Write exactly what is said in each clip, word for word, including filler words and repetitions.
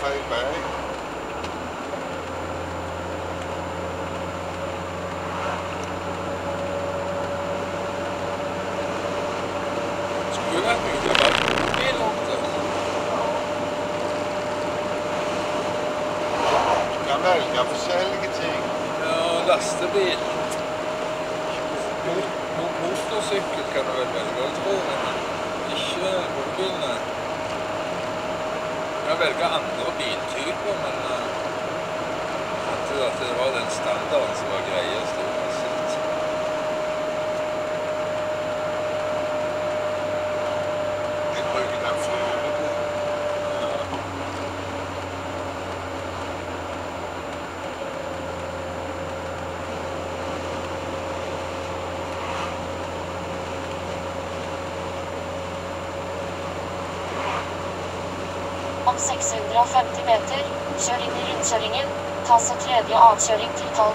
feil vei. Skulle vært mye valgt på bil ofte. Du kan velge forskjellige ting. Ja, lastebil. Mot, mot motorsykkel kan du vel velge, tror jeg, men ikke bobilene. Du kan velge andre biltyper, men uh, jeg fant at det var den standarden som var greiest uansett. Jeg bruker den flyvende. Om seks hundre og femti meter, kjør inn i rundkjøringen, ta så tredje avkjøring til tolv.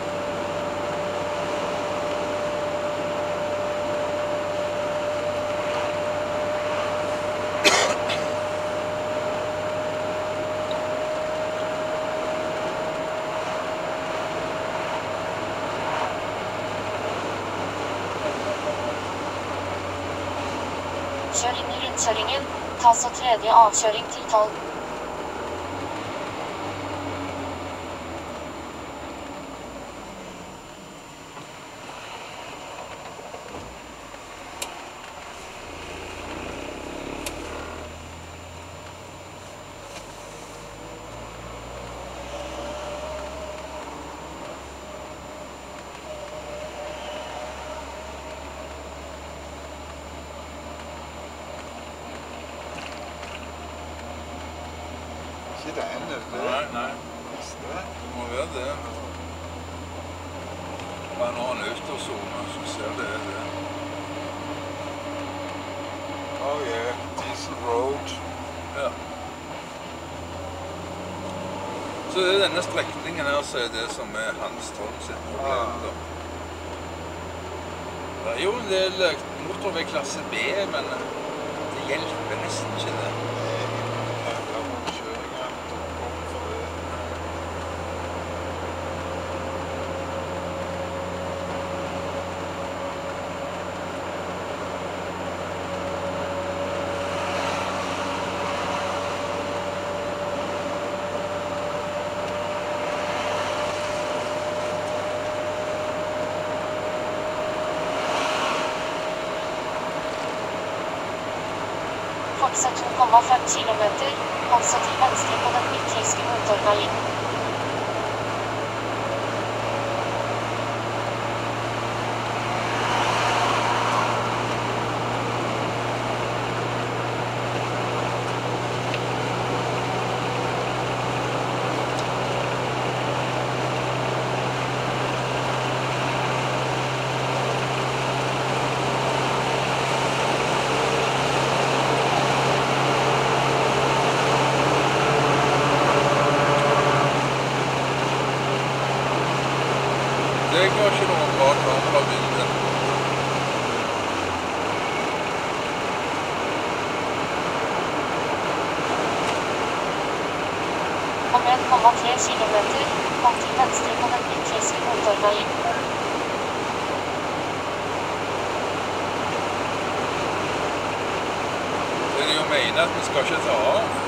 Kjør inn i rundkjøringen, ta så tredje avkjøring til tolv. Ikke den, er det det? Nei, nei. Neste. Det må være det. Bare nå en autosone, så ser det er det. Oh yeah, Diesel Road. Ja. Så det er denne strekningen her, så er det som er Hanstholm sitt problem da. Det er jo en del motorvei klasse B, men det hjelper nesten ikke det. Jævla rundkjøringer. Kom for det. Fortsett to komma fem kilometer, hold så til venstre på den midttyske motorveien. Det går ikke noe bra kamerabilde. Om en komma tre kilometer, hold til venstre på den midttyske motorveien. Det er jo meningen at vi skal ikke ta av.